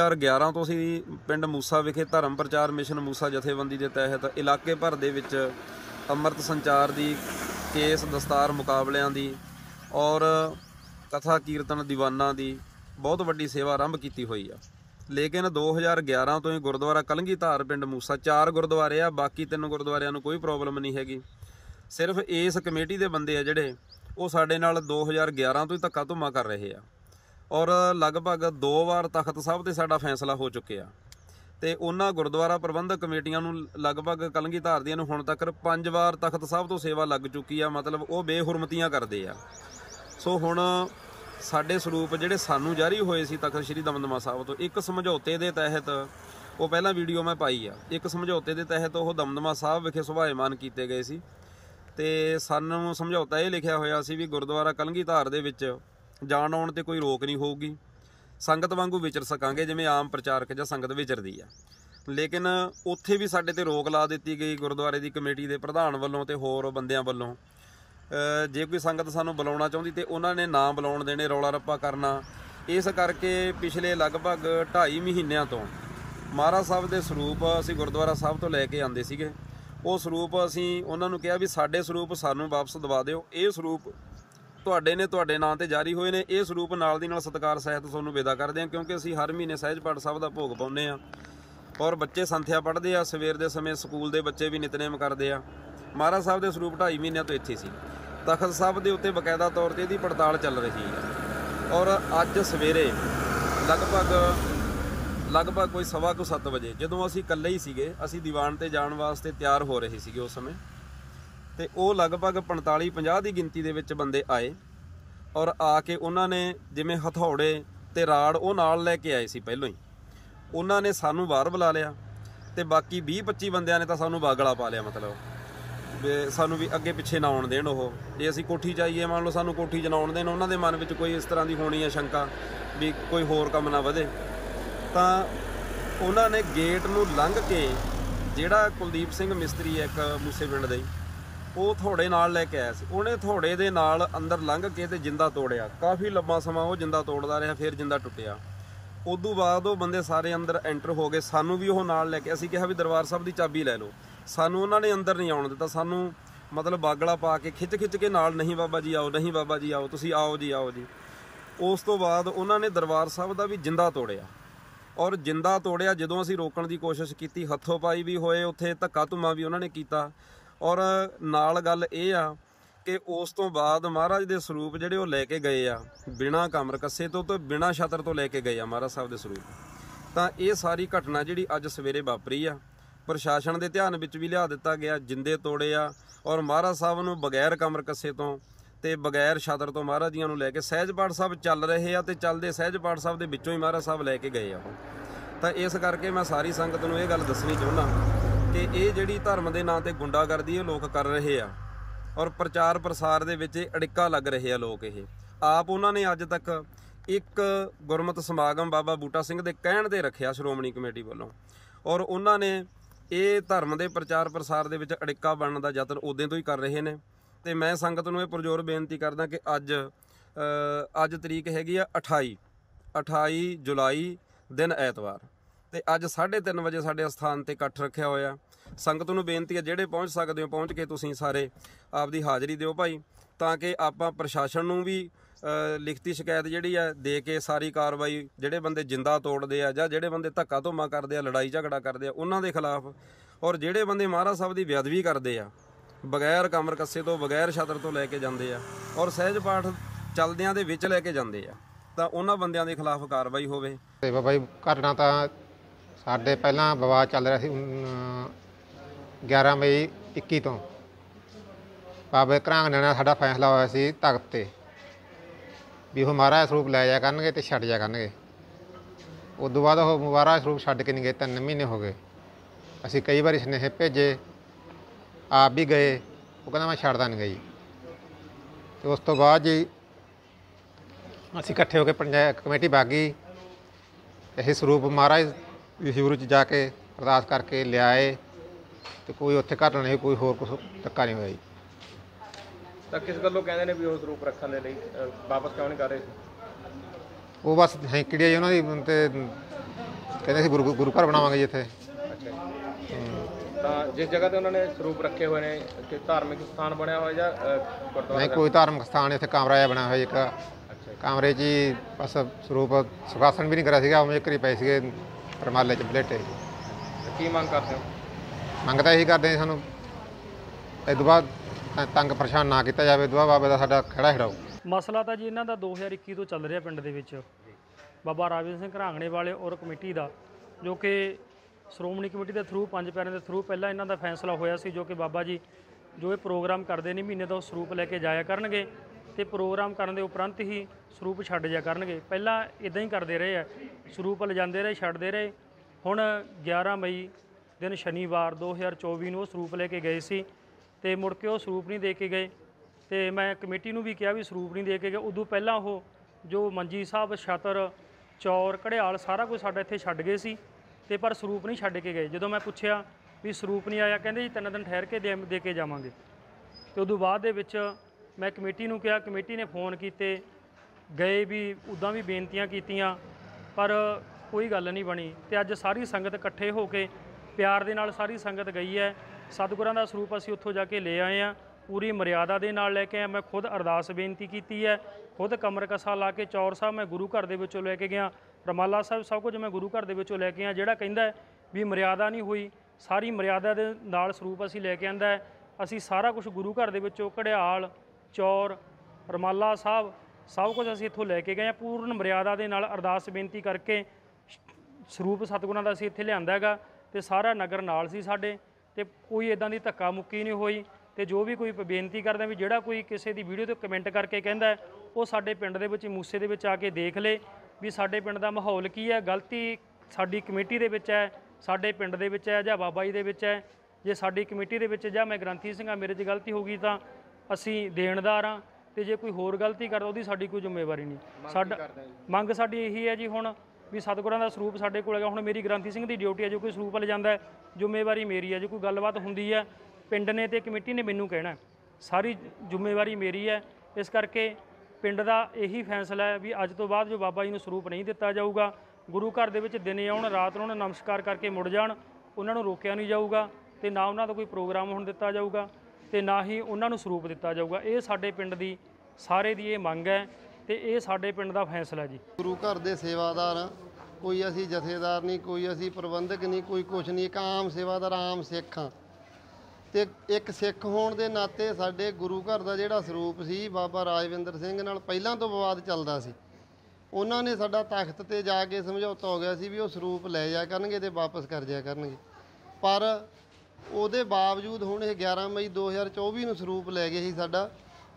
2011 ਤੋਂ ਅਸੀਂ ਪਿੰਡ ਮੂਸਾ ਵਿਖੇ ਧਰਮ ਪ੍ਰਚਾਰ ਮਿਸ਼ਨ ਮੂਸਾ ਜਥੇਬੰਦੀ ਦੇ ਤਹਿਤ ਇਲਾਕੇ ਭਰ ਦੇ ਵਿੱਚ ਅੰਮ੍ਰਿਤ ਸੰਚਾਰ ਦੀ, ਕੇਸ ਦਸਤਾਰ ਮੁਕਾਬਲਿਆਂ ਦੀ ਔਰ ਕਥਾ ਕੀਰਤਨ ਦੀਵਾਨਾਂ ਦੀ ਬਹੁਤ ਵੱਡੀ ਸੇਵਾ ਆਰੰਭ ਕੀਤੀ ਹੋਈ ਆ। ਲੇਕਿਨ 2011 ਤੋਂ ਹੀ ਗੁਰਦੁਆਰਾ ਕਲਗੀ ਧਾਰ ਪਿੰਡ ਮੂਸਾ 4 ਗੁਰਦੁਆਰੇ ਆ, ਬਾਕੀ 3 ਗੁਰਦੁਆਰਿਆਂ ਨੂੰ ਕੋਈ ਪ੍ਰੋਬਲਮ ਨਹੀਂ ਹੈਗੀ। ਸਿਰਫ ਇਸ ਕਮੇਟੀ ਦੇ ਬੰਦੇ ਆ ਜਿਹੜੇ ਉਹ ਸਾਡੇ ਨਾਲ 2011 ਤੋਂ ਹੀ ਧੱਕਾ ਧੁੰਮਾ ਕਰ ਰਹੇ ਆ ਔਰ ਲਗਭਗ 2 ਵਾਰ ਤਖਤ ਸਾਹਿਬ 'ਤੇ ਸਾਡਾ ਫੈਸਲਾ ਹੋ ਚੁੱਕਿਆ ਤੇ ਉਹਨਾਂ ਗੁਰਦੁਆਰਾ ਪ੍ਰਬੰਧਕ ਕਮੇਟੀਆਂ ਨੂੰ ਲਗਭਗ ਕਲਗੀ ਧਾਰ ਦੀਆਂ ਨੂੰ ਹੁਣ ਤੱਕ 5 ਵਾਰ ਤਖਤ ਸਾਹਿਬ ਤੋਂ ਸੇਵਾ ਲੱਗ ਚੁੱਕੀ ਆ। ਮਤਲਬ ਉਹ ਬੇਹੁਰਮਤੀਆਂ ਕਰਦੇ ਆ। ਸੋ ਹੁਣ ਸਾਡੇ ਸਰੂਪ ਜਿਹੜੇ ਸਾਨੂੰ ਜਾਰੀ ਹੋਏ ਸੀ ਤਖਤ ਸ੍ਰੀ ਦਮਦਮਾ ਸਾਹਿਬ ਤੋਂ, ਇੱਕ ਸਮਝੌਤੇ ਦੇ ਤਹਿਤ, ਉਹ ਪਹਿਲਾਂ ਵੀਡੀਓ ਮੈਂ ਪਾਈ ਆ, ਇੱਕ ਸਮਝੌਤੇ ਦੇ ਤਹਿਤ ਉਹ ਦਮਦਮਾ ਸਾਹਿਬ ਵਿਖੇ ਸੁਭਾਏਮਾਨ ਕੀਤੇ ਗਏ ਸੀ ਤੇ ਸਾਨੂੰ ਸਮਝੌਤਾ ਇਹ ਲਿਖਿਆ ਹੋਇਆ ਸੀ ਵੀ ਗੁਰਦੁਆਰਾ ਕਲਗੀ ਧਾਰ ਦੇ ਵਿੱਚ ਜਾਣ ਆਉਣ 'ਤੇ ਕੋਈ ਰੋਕ ਨਹੀਂ ਹੋਊਗੀ, ਸੰਗਤ ਵਾਂਗੂ ਵਿਚਰ ਸਕਾਂਗੇ ਜਿਵੇਂ ਆਮ ਪ੍ਰਚਾਰਕ ਜਾਂ ਸੰਗਤ ਵਿਚਰਦੀ ਆ। ਲੇਕਿਨ ਉੱਥੇ ਵੀ ਸਾਡੇ 'ਤੇ ਰੋਕ ਲਾ ਦਿੱਤੀ ਗਈ ਗੁਰਦੁਆਰੇ ਦੀ ਕਮੇਟੀ ਦੇ ਪ੍ਰਧਾਨ ਵੱਲੋਂ ਤੇ ਹੋਰ ਬੰਦਿਆਂ ਵੱਲੋਂ। ਜੇ ਕੋਈ ਸੰਗਤ ਸਾਨੂੰ ਬੁਲਾਉਣਾ ਚਾਹੁੰਦੀ ਤੇ ਉਹਨਾਂ ਨੇ ਨਾ ਬੁਲਾਉਣ ਦੇਣੇ, ਰੌਲਾ ਰੱਪਾ ਕਰਨਾ। ਇਸ ਕਰਕੇ ਪਿਛਲੇ ਲਗਭਗ 2.5 ਮਹੀਨਿਆਂ ਤੋਂ ਮਹਾਰਾਜ ਸਾਹਿਬ ਦੇ ਸਰੂਪ ਅਸੀਂ ਗੁਰਦੁਆਰਾ ਸਾਹਿਬ ਤੋਂ ਲੈ ਕੇ ਆਉਂਦੇ ਸੀਗੇ। ਉਹ ਸਰੂਪ ਅਸੀਂ ਉਹਨਾਂ ਨੂੰ ਕਿਹਾ ਵੀ ਸਾਡੇ ਸਰੂਪ ਸਾਨੂੰ ਵਾਪਸ ਦਵਾ ਦਿਓ, ਇਹ ਸਰੂਪ ਤੁਹਾਡੇ ਨੇ, ਤੁਹਾਡੇ ਨਾਂ 'ਤੇ ਜਾਰੀ ਹੋਏ ਨੇ, ਇਹ ਸਰੂਪ ਨਾਲ ਦੀ ਨਾਲ ਸਤਿਕਾਰ ਸਹਿਤ ਤੁਹਾਨੂੰ ਵਿਦਾ ਕਰਦੇ ਹਾਂ, ਕਿਉਂਕਿ ਅਸੀਂ ਹਰ ਮਹੀਨੇ ਸਹਿਜ ਪਾਠ ਸਾਹਿਬ ਦਾ ਭੋਗ ਪਾਉਂਦੇ ਹਾਂ ਔਰ ਬੱਚੇ ਸੰਥਿਆ ਪੜ੍ਹਦੇ ਆ। ਸਵੇਰ ਦੇ ਸਮੇਂ ਸਕੂਲ ਦੇ ਬੱਚੇ ਵੀ ਨਿਤਨੇਮ ਕਰਦੇ ਆ। ਮਹਾਰਾਜ ਸਾਹਿਬ ਦੇ ਸਰੂਪ 2.5 ਮਹੀਨਿਆਂ ਤੋਂ ਇੱਥੇ ਸੀ। ਤਖਤ ਸਾਹਿਬ ਦੇ ਉੱਤੇ ਬਕਾਇਦਾ ਤੌਰ 'ਤੇ ਇਹਦੀ ਪੜਤਾਲ ਚੱਲ ਰਹੀ ਹੈ ਔਰ ਅੱਜ ਸਵੇਰੇ ਲਗਭਗ ਕੋਈ 7:15 ਵਜੇ ਜਦੋਂ ਅਸੀਂ ਇਕੱਲੇ ਹੀ ਸੀਗੇ, ਅਸੀਂ ਦੀਵਾਨ 'ਤੇ ਜਾਣ ਵਾਸਤੇ ਤਿਆਰ ਹੋ ਰਹੇ ਸੀਗੇ ਉਸ ਸਮੇਂ, ਤੇ ਉਹ ਲਗਭਗ 45-50 ਦੀ ਗਿਣਤੀ ਦੇ ਵਿੱਚ ਬੰਦੇ ਆਏ ਔਰ ਆ ਕੇ ਉਹਨਾਂ ਨੇ ਜਿਵੇਂ ਹਥੌੜੇ ਤੇ ਰਾੜ ਉਹ ਨਾਲ ਲੈ ਕੇ ਆਏ ਸੀ ਪਹਿਲਾਂ ਹੀ। ਉਹਨਾਂ ਨੇ ਸਾਨੂੰ ਬਾਹਰ ਬੁਲਾ ਲਿਆ ਤੇ ਬਾਕੀ 20-25 ਬੰਦਿਆਂ ਨੇ ਤਾਂ ਸਾਨੂੰ ਬਾਗਲਾ ਪਾ ਲਿਆ, ਮਤਲਬ ਸਾਨੂੰ ਵੀ ਅੱਗੇ ਪਿੱਛੇ ਨਾ ਆਉਣ ਦੇਣ। ਉਹ ਜੇ ਅਸੀਂ ਕੋਠੀ 'ਚ ਆਈਏ, ਮੰਨ ਲਓ ਸਾਨੂੰ ਕੋਠੀ 'ਚ ਨਾ ਆਉਣ ਦੇਣ, ਉਹਨਾਂ ਦੇ ਮਨ ਵਿੱਚ ਕੋਈ ਇਸ ਤਰ੍ਹਾਂ ਦੀ ਹੋਣੀ ਹੈ ਸ਼ੰਕਾ ਵੀ ਕੋਈ ਹੋਰ ਕੰਮ ਨਾ ਵਧੇ, ਤਾਂ ਉਹਨਾਂ ਨੇ ਗੇਟ ਨੂੰ ਲੰਘ ਕੇ, ਜਿਹੜਾ ਕੁਲਦੀਪ ਸਿੰਘ ਮਿਸਤਰੀ ਹੈ ਇੱਕ ਮੂਸੇ ਪਿੰਡ ਦੇ, ਉਹ ਥੋੜੇ ਨਾਲ ਲੈ ਕੇ ਆਇਆ ਸੀ, ਉਹਨੇ ਥੋੜੇ ਦੇ ਨਾਲ ਅੰਦਰ ਲੰਘ ਕੇ ਤੇ ਜਿੰਦਾ ਤੋੜਿਆ। ਕਾਫੀ ਲੰਬਾ ਸਮਾਂ ਉਹ ਜਿੰਦਾ ਤੋੜਦਾ ਰਿਹਾ, ਫਿਰ ਜਿੰਦਾ ਟੁੱਟਿਆ। ਉਦੋਂ ਬਾਅਦ ਉਹ ਬੰਦੇ ਸਾਰੇ ਅੰਦਰ ਐਂਟਰ ਹੋ ਗਏ, ਸਾਨੂੰ ਵੀ ਉਹ ਨਾਲ ਲੈ ਕੇ। ਅਸੀਂ ਕਿਹਾ ਵੀ ਦਰਬਾਰ ਸਾਹਿਬ ਦੀ ਚਾਬੀ ਲੈ ਲਓ, ਸਾਨੂੰ ਉਹਨਾਂ ਨੇ ਅੰਦਰ ਨਹੀਂ ਆਉਣ ਦਿੱਤਾ। ਸਾਨੂੰ ਮਤਲਬ ਬਾਗਲਾ ਪਾ ਕੇ ਖਿੱਚ ਕੇ ਨਾਲ, ਨਹੀਂ ਬਾਬਾ ਜੀ ਆਓ, ਨਹੀਂ ਬਾਬਾ ਜੀ ਆਓ, ਤੁਸੀਂ ਆਓ ਜੀ, ਆਓ ਜੀ। ਉਸ ਤੋਂ ਬਾਅਦ ਉਹਨਾਂ ਨੇ ਦਰਬਾਰ ਸਾਹਿਬ ਦਾ ਵੀ ਜਿੰਦਾ ਤੋੜਿਆ ਔਰ ਜਿੰਦਾ ਤੋੜਿਆ। ਜਦੋਂ ਅਸੀਂ ਰੋਕਣ ਦੀ ਕੋਸ਼ਿਸ਼ ਕੀਤੀ, ਹੱਥੋਂ ਪਾਈ ਵੀ ਹੋਏ, ਉੱਥੇ ਧੱਕਾ ਧੁੰਮਾ ਵੀ ਉਹਨਾਂ ਨੇ ਕੀਤਾ। ਔਰ ਨਾਲ ਗੱਲ ਇਹ ਆ ਕਿ ਉਸ ਤੋਂ ਬਾਅਦ ਮਹਾਰਾਜ ਦੇ ਸਰੂਪ ਜਿਹੜੇ ਉਹ ਲੈ ਕੇ ਗਏ ਆ ਬਿਨਾਂ ਕਮਰ ਕੱਸੇ ਤੋਂ ਤੇ ਬਿਨਾਂ ਛਤਰ ਤੋਂ ਲੈ ਕੇ ਗਏ ਆ ਮਹਾਰਾਜ ਸਾਹਿਬ ਦੇ ਸਰੂਪ। ਤਾਂ ਇਹ ਸਾਰੀ ਘਟਨਾ ਜਿਹੜੀ ਅੱਜ ਸਵੇਰੇ ਵਾਪਰੀ ਆ, ਪ੍ਰਸ਼ਾਸਨ ਦੇ ਧਿਆਨ ਵਿੱਚ ਵੀ ਲਿਆ ਦਿੱਤਾ ਗਿਆ। ਜਿੰਦੇ ਤੋੜੇ ਆ ਔਰ ਮਹਾਰਾਜ ਸਾਹਿਬ ਨੂੰ ਬਗੈਰ ਕਮਰ ਕੱਸੇ ਤੋਂ ਤੇ ਬਗੈਰ ਛਤਰ ਤੋਂ ਮਹਾਰਾਜ ਜੀਆਂ ਨੂੰ ਲੈ ਕੇ ਸਹਿਜ ਪਾਠ ਸਾਹਿਬ ਚੱਲ ਰਹੇ ਆ ਤੇ ਚੱਲਦੇ ਸਹਿਜ ਪਾਠ ਸਾਹਿਬ ਦੇ ਵਿੱਚੋਂ ਹੀ ਮਹਾਰਾਜ ਸਾਹਿਬ ਲੈ ਕੇ ਗਏ ਆ ਉਹ। ਤਾਂ ਇਸ ਕਰਕੇ ਮੈਂ ਸਾਰੀ ਸੰਗਤ ਨੂੰ ਇਹ ਗੱਲ ਦੱਸਣੀ ਚਾਹੁੰਦਾ ਕਿ ਇਹ ਜਿਹੜੀ ਧਰਮ ਦੇ ਨਾਂ 'ਤੇ ਗੁੰਡਾਗਰਦੀ ਇਹ ਲੋਕ ਕਰ ਰਹੇ ਆ ਔਰ ਪ੍ਰਚਾਰ ਪ੍ਰਸਾਰ ਦੇ ਵਿੱਚ ਅੜਿੱਕਾ ਲੱਗ ਰਹੇ ਆ ਲੋਕ। ਇਹ ਆਪ ਉਹਨਾਂ ਨੇ ਅੱਜ ਤੱਕ ਇੱਕ ਗੁਰਮਤਿ ਸਮਾਗਮ ਬਾਬਾ ਬੂਟਾ ਸਿੰਘ ਦੇ ਕਹਿਣ 'ਤੇ ਰੱਖਿਆ ਸ਼੍ਰੋਮਣੀ ਕਮੇਟੀ ਵੱਲੋਂ, ਔਰ ਉਹਨਾਂ ਨੇ ਇਹ ਧਰਮ ਦੇ ਪ੍ਰਚਾਰ ਪ੍ਰਸਾਰ ਦੇ ਵਿੱਚ ਅੜਿੱਕਾ ਬਣਨ ਦਾ ਯਤਨ ਉਦੋਂ ਤੋਂ ਹੀ ਕਰ ਰਹੇ ਨੇ। ਤੇ ਮੈਂ ਸੰਗਤ ਨੂੰ ਇਹ ਪੁਰਜੋਰ ਬੇਨਤੀ ਕਰਦਾ ਕਿ ਅੱਜ ਤਰੀਕ ਹੈਗੀ ਆ 28 ਜੁਲਾਈ ਦਿਨ ਐਤਵਾਰ, ਤੇ ਅੱਜ 3:30 ਵਜੇ ਸਾਡੇ ਅਸਥਾਨ ਤੇ ਇਕੱਠ ਰੱਖਿਆ ਹੋਇਆ। ਸੰਗਤ ਨੂੰ ਬੇਨਤੀ ਹੈ ਜਿਹੜੇ ਪਹੁੰਚ ਸਕਦੇ ਹੋ ਪਹੁੰਚ ਕੇ ਤੁਸੀਂ ਸਾਰੇ ਆਪਦੀ ਹਾਜ਼ਰੀ ਦਿਓ ਭਾਈ, ਤਾਂ ਕਿ ਆਪਾਂ ਪ੍ਰਸ਼ਾਸਨ ਨੂੰ ਵੀ ਲਿਖਤੀ ਸ਼ਿਕਾਇਤ ਜਿਹੜੀ ਹੈ ਦੇ ਕੇ ਸਾਰੀ ਕਾਰਵਾਈ, ਜਿਹੜੇ ਬੰਦੇ ਜਿੰਦਾ ਤੋੜਦੇ ਆ ਜਾਂ ਜਿਹੜੇ ਬੰਦੇ ਧੱਕਾ ਧੁੰਮਾ ਕਰਦੇ ਆ, ਲੜਾਈ ਝਗੜਾ ਕਰਦੇ ਆ, ਉਹਨਾਂ ਦੇ ਖਿਲਾਫ, ਔਰ ਜਿਹੜੇ ਬੰਦੇ ਮਹਾਰਾਜ ਸਾਹਿਬ ਦੀ ਬੇਅਦਬੀ ਕਰਦੇ ਆ, ਬਗੈਰ ਕਮਰ ਕੱਸੇ ਤੋਂ ਬਗੈਰ ਛਤਰ ਤੋਂ ਲੈ ਕੇ ਜਾਂਦੇ ਆ ਔਰ ਸਹਿਜ ਪਾਠ ਚੱਲਦਿਆਂ ਦੇ ਵਿੱਚ ਲੈ ਕੇ ਜਾਂਦੇ ਆ, ਤਾਂ ਉਹਨਾਂ ਬੰਦਿਆਂ ਦੇ ਖਿਲਾਫ ਕਾਰਵਾਈ ਹੋਵੇ। ਤੇ ਬਾਬਾ ਜੀ ਘਟਨਾ ਤਾਂ ਸਾਡੇ ਪਹਿਲਾਂ ਵਿਵਾਦ ਚੱਲ ਰਿਹਾ ਸੀ 11 ਮਈ 21 ਤੋਂ ਬਾਬੇ ਘਰਾਂਗਣੇ ਨਾਲ ਸਾਡਾ ਫੈਸਲਾ ਹੋਇਆ ਸੀ ਤਖਤ 'ਤੇ ਵੀ ਉਹ ਮਹਾਰਾਜ ਸਰੂਪ ਲੈ ਜਾ ਕਰਨਗੇ ਅਤੇ ਛੱਡ ਜਾ ਕਰਨਗੇ। ਉਦੋਂ ਬਾਅਦ ਉਹ ਮਹਾਰਾਜ ਸਰੂਪ ਛੱਡ ਕੇ ਨਹੀਂ ਗਏ। 3 ਮਹੀਨੇ ਹੋ ਗਏ। ਅਸੀਂ ਕਈ ਵਾਰੀ ਸੁਨੇਹੇ ਭੇਜੇ, ਆਪ ਵੀ ਗਏ, ਉਹ ਕਹਿੰਦਾ ਮੈਂ ਛੱਡਦਾ ਨਹੀਂ ਗਈ। ਅਤੇ ਉਸ ਤੋਂ ਬਾਅਦ ਜੀ ਅਸੀਂ ਇਕੱਠੇ ਹੋ ਕੇ ਪੰਚਾਇਤ ਕਮੇਟੀ ਬਾਗੀ, ਇਹ ਸਰੂਪ ਮਹਾਰਾਜ ਹਜ਼ੂਰ 'ਚ ਜਾ ਕੇ ਅਰਦਾਸ ਕਰਕੇ ਲਿਆਏ ਅਤੇ ਕੋਈ ਉੱਥੇ ਘਟਨਾ ਨਹੀਂ, ਕੋਈ ਹੋਰ ਕੁਛ ਧੱਕਾ ਨਹੀਂ ਹੋਇਆ ਜੀ। ਤਾਂ ਕਿਸ ਗੱਲੋਂ ਕਹਿੰਦੇ ਨੇ ਵੀ ਉਹ ਸਰੂਪ ਰੱਖਣ ਦੇ ਲਈ ਵਾਪਸ ਕਿਉਂ ਨਹੀਂ ਕਰ ਰਹੇ ਸੀ? ਉਹ ਬਸ ਹੈਂਕੜੀ ਜੀ ਉਹਨਾਂ ਦੀ, ਅਤੇ ਕਹਿੰਦੇ ਅਸੀਂ ਗੁਰੂ ਘਰ ਬਣਾਵਾਂਗੇ ਜੀ ਇੱਥੇ। ਅੱਛਾ ਜੀ। ਤਾਂ ਜਿਸ ਜਗ੍ਹਾ ਤੇ ਉਹਨਾਂ ਨੇ ਸਰੂਪ ਰੱਖੇ ਹੋਏ ਨੇ ਕਿ ਧਾਰਮਿਕ ਸਥਾਨ ਬਣਿਆ ਹੋਇਆ ਜਾਂ ਗੁਰਦੁਆਰਾ? ਨਹੀਂ, ਕੋਈ ਧਾਰਮਿਕ ਸਥਾਨ ਇੱਥੇ ਕਮਰਾ ਜਿਹਾ ਬਣਿਆ ਹੋਇਆ ਇੱਕ। ਅੱਛਾ ਜੀ। ਕਮਰੇ 'ਚ ਹੀ ਬਸ ਸਰੂਪ ਸੁਖਾਸਨ ਵੀ ਨਹੀਂ ਕਰਿਆ ਸੀਗਾ, ਉਵੇਂ ਘਰੀ ਪਏ ਸੀਗੇ ਰਮਾਲੇ 'ਚ ਬਲੇਟੇ। ਕੀ ਮੰਗ ਕਰਦੇ ਹੋ? ਮੰਗ ਤਾਂ ਇਹੀ ਕਰਦੇ ਸਾਨੂੰ ਇਹ ਤੋਂ ਬਾਅਦ ਤੰਗ ਪਰੇਸ਼ਾਨ ਨਾ ਕੀਤਾ ਜਾਵੇ, ਦੁਆ ਬਾਬੇ ਦਾ ਸਾਡਾ ਖੜਾ ਛਡਾਓ। ਮਸਲਾ ਤਾਂ ਜੀ ਇਹਨਾਂ ਦਾ 2021 ਤੋਂ ਚੱਲ ਰਿਹਾ ਪਿੰਡ ਦੇ ਵਿੱਚ। ਬਾਬਾ ਰਾਜਵਿੰਦਰ ਸਿੰਘ ਘਰਾਂਗਣੇ ਵਾਲੇ ਔਰ ਕਮੇਟੀ ਦਾ, ਜੋ ਕਿ ਸ਼੍ਰੋਮਣੀ ਕਮੇਟੀ ਦੇ ਥਰੂ, ਪੰਜ ਪਿਆਰਿਆਂ ਦੇ ਥਰੂ ਪਹਿਲਾਂ ਇਹਨਾਂ ਦਾ ਫੈਸਲਾ ਹੋਇਆ ਸੀ, ਜੋ ਕਿ ਬਾਬਾ ਜੀ ਜੋ ਇਹ ਪ੍ਰੋਗਰਾਮ ਕਰਦੇ ਨੇ ਮਹੀਨੇ ਦਾ ਉਹ ਸਰੂਪ ਲੈ ਕੇ ਜਾਇਆ ਕਰਨਗੇ ਤੇ ਪ੍ਰੋਗਰਾਮ ਕਰਨ ਦੇ ਉਪਰੰਤ ਹੀ ਸਰੂਪ ਛੱਡ ਜਾਇਆ ਕਰਨਗੇ। ਪਹਿਲਾਂ ਇਦਾਂ ਹੀ ਕਰਦੇ ਰਹੇ ਆ, ਸਰੂਪ ਲਿਜਾਂਦੇ ਰਹੇ, ਛੱਡਦੇ ਰਹੇ। ਹੁਣ 11 ਮਈ ਦਿਨ ਸ਼ਨੀਵਾਰ 2024 ਨੂੰ ਉਹ ਸਰੂਪ ਲੈ ਕੇ ਗਏ ਸੀ ਤੇ ਮੁੜ ਕੇ ਉਹ ਸਰੂਪ ਨਹੀਂ ਦੇ ਕੇ ਗਏ। ਤੇ ਮੈਂ ਕਮੇਟੀ ਨੂੰ ਵੀ ਕਿਹਾ ਵੀ ਸਰੂਪ ਨਹੀਂ ਦੇ ਕੇ ਗਏ। ਉਦੋਂ ਪਹਿਲਾਂ ਉਹ ਜੋ ਮੰਜੀ ਸਾਹਿਬ, ਛਤਰ, ਚੌਰ, ਘੜਿਆਲ ਸਾਰਾ ਕੁਝ ਸਾਡਾ ਇੱਥੇ ਛੱਡ ਗਏ ਸੀ ਤੇ ਪਰ ਸਰੂਪ ਨਹੀਂ ਛੱਡ ਕੇ ਗਏ। ਜਦੋਂ ਮੈਂ ਪੁੱਛਿਆ ਵੀ ਸਰੂਪ ਨਹੀਂ ਆਇਆ, ਕਹਿੰਦੇ ਜੀ 3 ਦਿਨ ਠਹਿਰ ਕੇ ਦੇ ਕੇ ਜਾਵਾਂਗੇ। ਤੇ ਉਦੋਂ ਬਾਅਦ ਦੇ ਵਿੱਚ ਮੈਂ ਕਮੇਟੀ ਨੂੰ ਕਿਹਾ, ਕਮੇਟੀ ਨੇ ਫੋਨ ਕੀਤੇ, ਗਏ ਵੀ, ਉੱਦਾਂ ਵੀ ਬੇਨਤੀਆਂ ਕੀਤੀਆਂ, ਪਰ ਕੋਈ ਗੱਲ ਨਹੀਂ ਬਣੀ। ਤੇ ਅੱਜ ਸਾਰੀ ਸੰਗਤ ਇਕੱਠੇ ਹੋ ਕੇ ਪਿਆਰ ਦੇ ਨਾਲ ਸਾਰੀ ਸੰਗਤ ਗਈ ਹੈ। ਸਤਿਗੁਰਾਂ ਦਾ ਸਰੂਪ ਅਸੀਂ ਉੱਥੋਂ ਜਾ ਕੇ ਲੈ ਆਏ ਹਾਂ, ਪੂਰੀ ਮਰਿਆਦਾ ਦੇ ਨਾਲ ਲੈ ਕੇ ਆਏ। ਮੈਂ ਖੁਦ ਅਰਦਾਸ ਬੇਨਤੀ ਕੀਤੀ ਹੈ, ਖੁਦ ਕਮਰ ਕਸਾ ਲਾ ਕੇ ਚੌਰ ਸਾਹਿਬ ਮੈਂ ਗੁਰੂ ਘਰ ਦੇ ਵਿੱਚੋਂ ਲੈ ਕੇ ਗਿਆ, ਰਮਾਲਾ ਸਾਹਿਬ ਸਭ ਕੁਝ ਮੈਂ ਗੁਰੂ ਘਰ ਦੇ ਵਿੱਚੋਂ ਲੈ ਕੇ ਆਇਆ। ਜਿਹੜਾ ਕਹਿੰਦਾ ਵੀ ਮਰਿਆਦਾ ਨਹੀਂ ਹੋਈ, ਸਾਰੀ ਮਰਿਆਦਾ ਦੇ ਨਾਲ ਸਰੂਪ ਅਸੀਂ ਲੈ ਕੇ ਆਂਦਾ ਹੈ। ਅਸੀਂ ਸਾਰਾ ਕੁਝ ਗੁਰੂ ਘਰ ਦੇ ਵਿੱਚੋਂ ਘੜਿਆਲ, ਚੌਰ, ਰਮਾਲਾ ਸਾਹਿਬ ਸਭ ਕੁਝ ਅਸੀਂ ਇੱਥੋਂ ਲੈ ਕੇ ਗਏ ਹਾਂ। ਪੂਰਨ ਮਰਿਆਦਾ ਦੇ ਨਾਲ ਅਰਦਾਸ ਬੇਨਤੀ ਕਰਕੇ ਸਰੂਪ ਸਤਿਗੁਰਾਂ ਦਾ ਅਸੀਂ ਇੱਥੇ ਲਿਆਂਦਾ ਹੈਗਾ ਤੇ ਸਾਰਾ ਨਗਰ ਨਾਲ ਸੀ ਸਾਡੇ, ਤੇ ਕੋਈ ਇਦਾਂ ਦੀ ਧੱਕਾ ਮੁੱਕੀ ਨਹੀਂ ਹੋਈ। ਤੇ ਜੋ ਵੀ ਕੋਈ ਬੇਨਤੀ ਕਰਦਾ ਵੀ ਜਿਹੜਾ ਕੋਈ ਕਿਸੇ ਦੀ ਵੀਡੀਓ ਤੇ ਕਮੈਂਟ ਕਰਕੇ ਕਹਿੰਦਾ ਉਹ ਸਾਡੇ ਪਿੰਡ ਦੇ ਵਿੱਚ ਮੂਸੇ ਦੇ ਵਿੱਚ ਆ ਕੇ ਦੇਖ ਲੇ ਵੀ ਸਾਡੇ ਪਿੰਡ ਦਾ ਮਾਹੌਲ ਕੀ ਹੈ। ਗਲਤੀ ਸਾਡੀ ਕਮੇਟੀ ਦੇ ਵਿੱਚ ਹੈ, ਸਾਡੇ ਪਿੰਡ ਦੇ ਵਿੱਚ ਹੈ ਜਾਂ ਬਾਬਾ ਜੀ ਦੇ ਵਿੱਚ ਹੈ। ਜੇ ਸਾਡੀ ਕਮੇਟੀ ਦੇ ਵਿੱਚ ਜਾਂ ਮੈਂ ਗ੍ਰੰਥੀ ਸਿੰਘ ਹਾਂ, ਮੇਰੇ 'ਚ ਗਲਤੀ ਹੋ ਗਈ ਤਾਂ ਅਸੀਂ ਦੇਣਦਾਰ ਹਾਂ, ਤੇ ਜੇ ਕੋਈ ਹੋਰ ਗਲਤੀ ਕਰਦਾ ਉਹਦੀ ਸਾਡੀ ਕੋਈ ਜ਼ਿੰਮੇਵਾਰੀ ਨਹੀਂ। ਸਾਡਾ ਮੰਗ ਸਾਡੀ ਇਹੀ ਹੈ ਜੀ ਹੁਣ ਵੀ ਸਤਿਗੁਰਾਂ ਦਾ ਸਰੂਪ ਸਾਡੇ ਕੋਲ ਹੈਗਾ। ਹੁਣ ਮੇਰੀ ਗ੍ਰੰਥੀ ਸਿੰਘ ਦੀ ਡਿਊਟੀ ਹੈ, ਜੇ ਕੋਈ ਸਰੂਪ ਲੈ ਜਾਂਦਾ ਜ਼ਿੰਮੇਵਾਰੀ ਮੇਰੀ ਹੈ। ਜੇ ਕੋਈ ਗੱਲਬਾਤ ਹੁੰਦੀ ਹੈ ਪਿੰਡ ਨੇ ਤੇ ਕਮੇਟੀ ਨੇ ਮੈਨੂੰ ਕਹਿਣਾ, ਸਾਰੀ ਜ਼ਿੰਮੇਵਾਰੀ ਮੇਰੀ ਹੈ। ਇਸ ਕਰਕੇ ਪਿੰਡ ਦਾ ਇਹੀ ਫੈਸਲਾ ਹੈ ਵੀ ਅੱਜ ਤੋਂ ਬਾਅਦ ਜੋ ਬਾਬਾ ਜੀ ਨੂੰ ਸਰੂਪ ਨਹੀਂ ਦਿੱਤਾ ਜਾਊਗਾ, ਗੁਰੂ ਘਰ ਦੇ ਵਿੱਚ ਦਿਨੇ ਆਉਣ, ਰਾਤ ਨੂੰ ਨਮਸਕਾਰ ਕਰਕੇ ਮੁੜ ਜਾਣ, ਉਹਨਾਂ ਨੂੰ ਰੋਕਿਆ ਨਹੀਂ ਜਾਊਗਾ ਤੇ ਨਾ ਉਹਨਾਂ ਦਾ ਕੋਈ ਪ੍ਰੋਗਰਾਮ ਹੋਣ ਦਿੱਤਾ ਜਾਊਗਾ ਤੇ ਨਾ ਹੀ ਉਹਨਾਂ ਨੂੰ ਸਰੂਪ ਦਿੱਤਾ ਜਾਊਗਾ। ਇਹ ਸਾਡੇ ਪਿੰਡ ਦੀ ਸਾਰੇ ਦੀ ਇਹ ਮੰਗ ਹੈ ਤੇ ਇਹ ਸਾਡੇ ਪਿੰਡ ਦਾ ਫੈਸਲਾ ਜੀ। ਗੁਰੂ ਘਰ ਦੇ ਸੇਵਾਦਾਰ ਹਾਂ, ਕੋਈ ਅਸੀਂ ਜਥੇਦਾਰ ਨਹੀਂ, ਕੋਈ ਅਸੀਂ ਪ੍ਰਬੰਧਕ ਨਹੀਂ, ਕੋਈ ਕੁਛ ਨਹੀਂ, ਇੱਕ ਆਮ ਸੇਵਾਦਾਰ, ਆਮ ਸਿੱਖ ਹਾਂ। ਤੇ ਇੱਕ ਸਿੱਖ ਹੋਣ ਦੇ ਨਾਤੇ ਸਾਡੇ ਗੁਰੂ ਘਰ ਦਾ ਜਿਹੜਾ ਸਰੂਪ ਸੀ, ਬਾਬਾ ਰਾਜਵਿੰਦਰ ਸਿੰਘ ਨਾਲ ਪਹਿਲਾਂ ਤੋਂ ਵਿਵਾਦ ਚੱਲਦਾ ਸੀ। ਉਹਨਾਂ ਨੇ ਸਾਡਾ ਤਖਤ ਤੇ ਜਾ ਕੇ ਸਮਝੌਤਾ ਹੋ ਗਿਆ ਸੀ ਵੀ ਉਹ ਸਰੂਪ ਲੈ ਜਾ ਕਰਨਗੇ ਤੇ ਵਾਪਸ ਕਰ ਜਾਇਆ ਕਰਨਗੇ, ਪਰ ਉਹਦੇ ਬਾਵਜੂਦ ਹੁਣ ਇਹ 11 ਮਈ 2024 ਨੂੰ ਸਰੂਪ ਲੈ ਗਏ ਸੀ ਸਾਡਾ,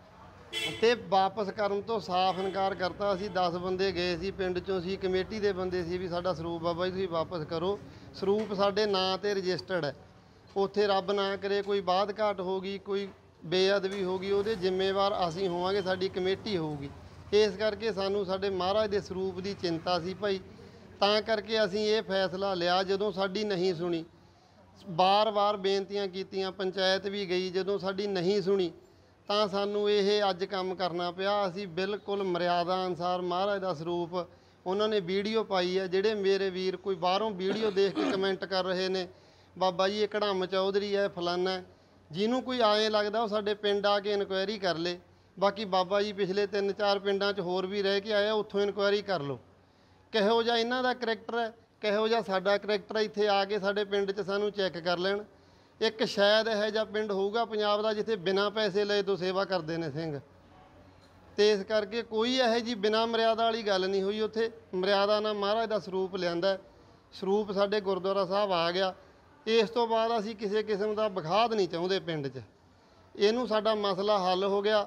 ਤੇ ਵਾਪਸ ਕਰਨ ਤੋਂ ਸਾਫ਼ ਇਨਕਾਰ ਕਰਤਾ। ਅਸੀਂ 10 ਬੰਦੇ ਗਏ ਸੀ ਪਿੰਡ ਚੋਂ, ਸੀ ਕਮੇਟੀ ਦੇ ਬੰਦੇ ਸੀ ਵੀ ਸਾਡਾ ਸਰੂਪ ਬਾਬਾ ਜੀ ਤੁਸੀਂ ਵਾਪਸ ਕਰੋ। ਸਰੂਪ ਸਾਡੇ ਨਾਂ ਤੇ ਰਜਿਸਟਰਡ ਹੈ, ਉੱਥੇ ਰੱਬ ਨਾ ਕਰੇ ਕੋਈ ਬਾਤ ਘਾਟ ਹੋ ਗਈ, ਕੋਈ ਬੇਅਦਬੀ ਹੋ ਗਈ, ਉਹਦੇ ਜ਼ਿੰਮੇਵਾਰ ਅਸੀਂ ਹੋਵਾਂਗੇ, ਸਾਡੀ ਕਮੇਟੀ ਹੋਊਗੀ। ਇਸ ਕਰਕੇ ਸਾਨੂੰ ਸਾਡੇ ਮਹਾਰਾਜ ਦੇ ਸਰੂਪ ਦੀ ਚਿੰਤਾ ਸੀ ਭਾਈ, ਤਾਂ ਕਰਕੇ ਅਸੀਂ ਇਹ ਫੈਸਲਾ ਲਿਆ। ਜਦੋਂ ਸਾਡੀ ਨਹੀਂ ਸੁਣੀ, ਬਾਰ-ਬਾਰ ਬੇਨਤੀਆਂ ਕੀਤੀਆਂ, ਪੰਚਾਇਤ ਵੀ ਗਈ, ਜਦੋਂ ਸਾਡੀ ਨਹੀਂ ਸੁਣੀ ਤਾਂ ਸਾਨੂੰ ਇਹ ਅੱਜ ਕੰਮ ਕਰਨਾ ਪਿਆ। ਅਸੀਂ ਬਿਲਕੁਲ ਮਰਿਆਦਾ ਅਨੁਸਾਰ ਮਹਾਰਾਜ ਦਾ ਸਰੂਪ, ਉਹਨਾਂ ਨੇ ਵੀਡੀਓ ਪਾਈ ਹੈ, ਜਿਹੜੇ ਮੇਰੇ ਵੀਰ ਕੋਈ ਬਾਹਰੋਂ ਵੀਡੀਓ ਦੇਖ ਕੇ ਕਮੈਂਟ ਕਰ ਰਹੇ ਨੇ ਬਾਬਾ ਜੀ ਇਹ ਕੜਮ ਚੌਧਰੀ ਹੈ, ਫਲਾਨਾ, ਜਿਹਨੂੰ ਕੋਈ ਆਏ ਲੱਗਦਾ ਉਹ ਸਾਡੇ ਪਿੰਡ ਆ ਕੇ ਇਨਕੁਆਇਰੀ ਕਰ ਲੇ। ਬਾਕੀ ਬਾਬਾ ਜੀ ਪਿਛਲੇ 3-4 ਪਿੰਡਾਂ 'ਚ ਹੋਰ ਵੀ ਰਹਿ ਕੇ ਆਏ, ਉੱਥੋਂ ਇਨਕੁਆਇਰੀ ਕਰ ਲਓ ਕਿਹੋ ਜਿਹਾ ਇਹਨਾਂ ਦਾ ਕਰੈਕਟਰ ਹੈ, ਕਿਹੋ ਜਿਹਾ ਸਾਡਾ ਕਰੈਕਟਰ। ਇੱਥੇ ਆ ਕੇ ਸਾਡੇ ਪਿੰਡ 'ਚ ਸਾਨੂੰ ਚੈੱਕ ਕਰ ਲੈਣ। ਇੱਕ ਸ਼ਾਇਦ ਇਹੋ ਜਿਹਾ ਪਿੰਡ ਹੋਊਗਾ ਪੰਜਾਬ ਦਾ ਜਿੱਥੇ ਬਿਨਾਂ ਪੈਸੇ ਲਏ ਤੋਂ ਸੇਵਾ ਕਰਦੇ ਨੇ ਸਿੰਘ, ਤੇ ਇਸ ਕਰਕੇ ਕੋਈ ਇਹੋ ਜਿਹੀ ਬਿਨਾਂ ਮਰਿਆਦਾ ਵਾਲੀ ਗੱਲ ਨਹੀਂ ਹੋਈ। ਉੱਥੇ ਮਰਿਆਦਾ ਨਾਲ ਮਹਾਰਾਜ ਦਾ ਸਰੂਪ ਲਿਆਂਦਾ, ਸਰੂਪ ਸਾਡੇ ਗੁਰਦੁਆਰਾ ਸਾਹਿਬ ਆ ਗਿਆ। ਇਸ ਤੋਂ ਬਾਅਦ ਅਸੀਂ ਕਿਸੇ ਕਿਸਮ ਦਾ ਵਿਖਾਦ ਨਹੀਂ ਚਾਹੁੰਦੇ ਪਿੰਡ 'ਚ, ਇਹਨੂੰ ਸਾਡਾ ਮਸਲਾ ਹੱਲ ਹੋ ਗਿਆ।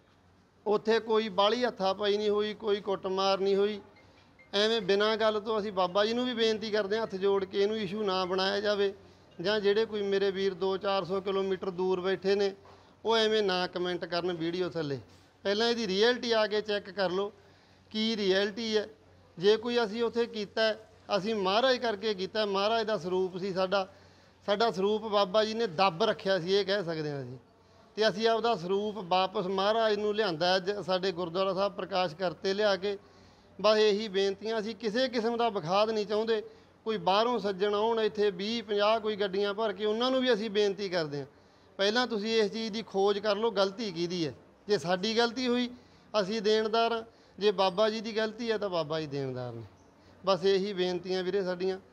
ਉੱਥੇ ਕੋਈ ਬਾਹਲੀ ਹੱਥਾਪਾਈ ਨਹੀਂ ਹੋਈ, ਕੋਈ ਕੁੱਟਮਾਰ ਨਹੀਂ ਹੋਈ। ਐਵੇਂ ਬਿਨਾਂ ਗੱਲ ਤੋਂ ਅਸੀਂ ਬਾਬਾ ਜੀ ਨੂੰ ਵੀ ਬੇਨਤੀ ਕਰਦੇ ਹਾਂ ਹੱਥ ਜੋੜ ਕੇ ਇਹਨੂੰ ਇਸ਼ੂ ਨਾ ਬਣਾਇਆ ਜਾਵੇ, ਜਾਂ ਜਿਹੜੇ ਕੋਈ ਮੇਰੇ ਵੀਰ 200-400 ਕਿਲੋਮੀਟਰ ਦੂਰ ਬੈਠੇ ਨੇ ਉਹ ਐਵੇਂ ਨਾ ਕਮੈਂਟ ਕਰਨ ਵੀਡੀਓ ਥੱਲੇ। ਪਹਿਲਾਂ ਇਹਦੀ ਰਿਐਲਿਟੀ ਆ ਕੇ ਚੈੱਕ ਕਰ ਲਓ ਕੀ ਰਿਐਲਿਟੀ ਹੈ। ਜੇ ਕੋਈ ਅਸੀਂ ਉੱਥੇ ਕੀਤਾ, ਅਸੀਂ ਮਹਾਰਾਜ ਕਰਕੇ ਕੀਤਾ, ਮਹਾਰਾਜ ਦਾ ਸਰੂਪ ਸੀ ਸਾਡਾ, ਸਾਡਾ ਸਰੂਪ ਬਾਬਾ ਜੀ ਨੇ ਦੱਬ ਰੱਖਿਆ ਸੀ, ਇਹ ਕਹਿ ਸਕਦੇ ਹਾਂ ਅਸੀਂ। ਤੇ ਅਸੀਂ ਆਪਦਾ ਸਰੂਪ ਵਾਪਸ ਮਹਾਰਾਜ ਨੂੰ ਲਿਆਂਦਾ, ਅੱਜ ਸਾਡੇ ਗੁਰਦੁਆਰਾ ਸਾਹਿਬ ਪ੍ਰਕਾਸ਼ ਕਰਤੇ ਲਿਆ ਕੇ। ਬਸ ਇਹੀ ਬੇਨਤੀਆਂ, ਅਸੀਂ ਕਿਸੇ ਕਿਸਮ ਦਾ ਵਿਖਾਦ ਨਹੀਂ ਚਾਹੁੰਦੇ। ਕੋਈ ਬਾਹਰੋਂ ਸੱਜਣ ਆਉਣ ਇੱਥੇ 20 50 ਕੋਈ ਗੱਡੀਆਂ ਭਰ ਕੇ, ਉਹਨਾਂ ਨੂੰ ਵੀ ਅਸੀਂ ਬੇਨਤੀ ਕਰਦੇ ਹਾਂ, ਪਹਿਲਾਂ ਤੁਸੀਂ ਇਸ ਚੀਜ਼ ਦੀ ਖੋਜ ਕਰ ਲਓ ਗਲਤੀ ਕਿਹਦੀ ਹੈ। ਜੇ ਸਾਡੀ ਗਲਤੀ ਹੋਈ ਅਸੀਂ ਦੇਣਦਾਰ ਹਾਂ, ਜੇ ਬਾਬਾ ਜੀ ਦੀ ਗਲਤੀ ਹੈ ਤਾਂ ਬਾਬਾ ਜੀ ਦੇਣਦਾਰ ਨੇ। ਬਸ ਇਹੀ ਬੇਨਤੀਆਂ ਵੀਰੇ ਸਾਡੀਆਂ।